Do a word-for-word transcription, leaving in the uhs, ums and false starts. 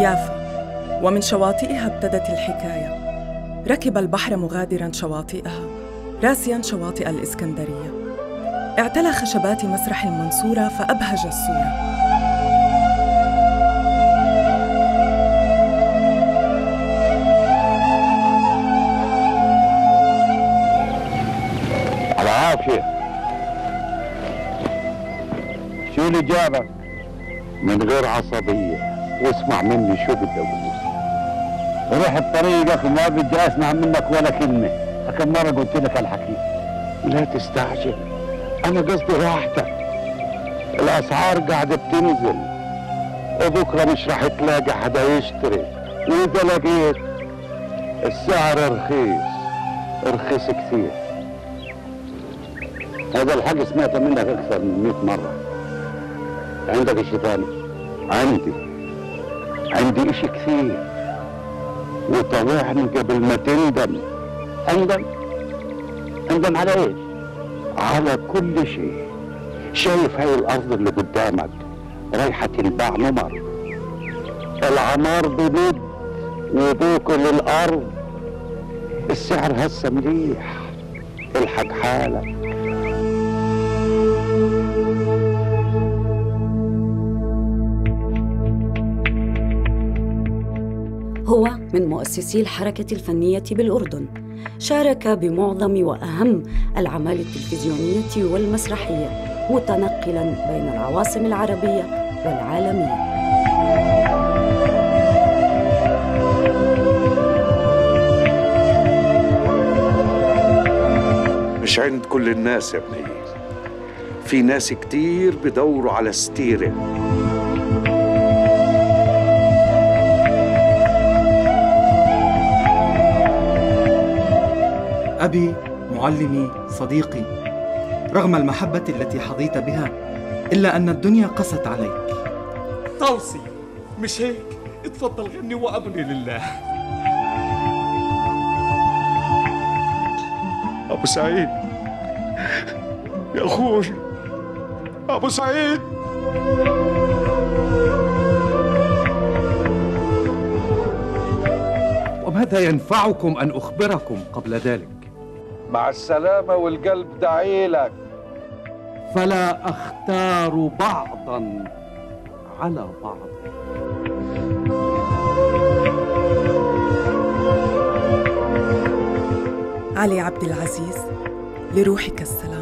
يافا، ومن شواطئها ابتدت الحكاية. ركب البحر مغادراً شواطئها، راسياً شواطئ الإسكندرية. اعتلى خشبات مسرح المنصورة فأبهج الصورة. على عافية. شو اللي جابك؟ من غير عصبية واسمع مني شو بدي اقول. روح بطريقك وما بدي اسمع منك ولا كلمة. كم مرة قلت لك هالحكي؟ لا تستعجل، أنا قصدي راحتك. الأسعار قاعدة بتنزل وبكرة مش رح تلاقي حدا يشتري، وإذا لقيت السعر رخيص رخيص كثير. هذا الحق سمعته منك أكثر من مئة مرة. عندك إشي ثاني؟ عندي عندي إشي كثير، وطوعني قبل ما تندم. أندم؟ أندم على إيش؟ على كل شيء. شايف هاي الأرض اللي قدامك رايحة تنباع نمر. العمار بمد وباكل الأرض. السعر هسه مليح، الحق حالك. هو من مؤسسي الحركة الفنية بالأردن، شارك بمعظم وأهم الأعمال التلفزيونية والمسرحية، متنقلاً بين العواصم العربية والعالمية. مش عند كل الناس يا ابني، في ناس كتير بدوروا على ستيرة. أبي، معلمي، صديقي، رغم المحبة التي حظيت بها إلا أن الدنيا قست عليك. توصي مش هيك؟ اتفضل غني وأمري لله. أبو سعيد يا أخوي، أبو سعيد. وماذا ينفعكم أن أخبركم قبل ذلك؟ مع السلامة والقلب دعيلك. فلا أختار بعضاً على بعض. علي عبد العزيز، لروحك السلام.